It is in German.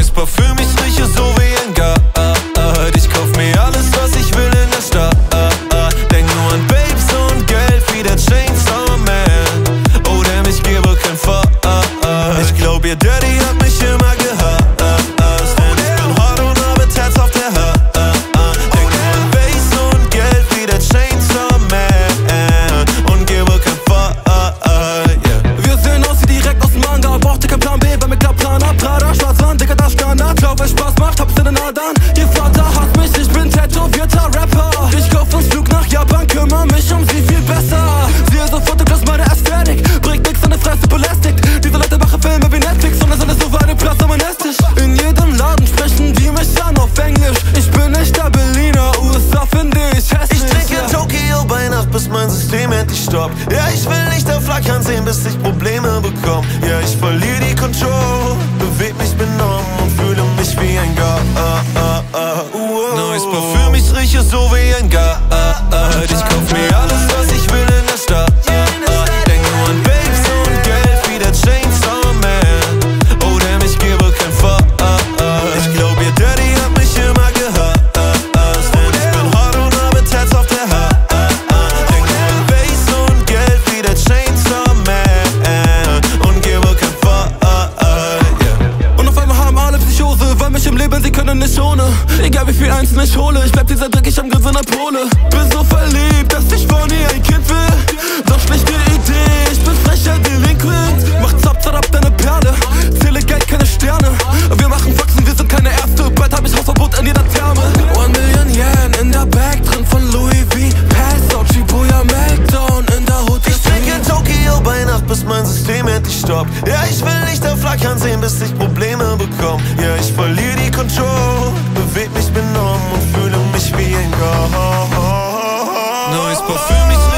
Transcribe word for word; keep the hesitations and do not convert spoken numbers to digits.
Neues Parfüm, ich rieche so wie ein Gott. Ich kauf mir alles, was ich will in der Stadt. Denk nur an Babes und Geld wie der Chainsaw Man. Oh, der mich gebe kein Fuck. Ich glaub, ihr Daddy hat mich immer gehasst. Denn ich bin hart und habe Tats auf der Hand. Denk nur an Bass und Geld wie der Chainsaw Man. Und gebe kein Fuck. Wir sehen aus wie direkt aus dem Manga. Brauchte kein Plan B, bei mir klappt Plan A. Prada, Schwarzwand, Digga, das Standard. Glaub, es Spaß macht, hab's in den Adern. Ihr Vater hasst mich, ich bin tätowierter Rapper. Ich kauf uns Flug nach Japan, kümmere mich um sie viel besser. Siehe sofort, du klaust meine Ästhetik. Bringt nix an der Fresse belästigt. Diese Leute machen Filme wie Netflix und es alles so weit im Platz an mein Esstisch. In jedem Laden sprechen die mich an auf Englisch. Ich bin nicht der Berliner, U S A finde ich hässlich. Ich trinke in Tokio bei Nacht, bis mein System endlich stoppt. Ja, ich will nicht auf Flackern sehen, bis ich Probleme bekomme. Ja, ich verliere die Control, beweg mich benommen und fühle mich wie ein Gott. Neues Parfüm, ich rieche so wie ein Gott. Ich kauf mir alles, was ich will in der Stadt. Denk nur an Babes und Geld wie der Chainsaw Man. Oh, der mich gebe kein Fuck. Ich glaub, ihr Daddy hat mich immer gehasst. Denn ich bin hart und habe Tats auf der Hand. Denk nur an Bass und Geld wie der Chainsaw Man. Und gebe kein Fuck. Und auf einmal haben alle Psychose, weil mich im Leben sie können nicht ohne. Egal wie viel Einzelne ich hole, ich bleib dieser Dreck, ich am Grinsen der Pole. Bin so verliebt, dass ich von ihr ein Kind will. Doch schlechte Idee, ich bin frecher Delinquent. Mach zap, zap ab deine Perle, zähle Geld, keine Sterne. Wir machen Faxen, wir sind keine Ärzte, bald hab ich Hausverbot in jeder Therme. One Million Yen in der Bag, drin von Louis V. Pass out, Shibuya, Meltdown in der Hut. Ich trinke in Tokio bei Nacht, bis mein System endlich stoppt. Ja, ich will nicht auf Flackern sehen, bis ich Probleme bekomme. Ja, ich verliere die Control, beweg mich benommen und fühle mich wie ein Gott. Neues Parfüm, ich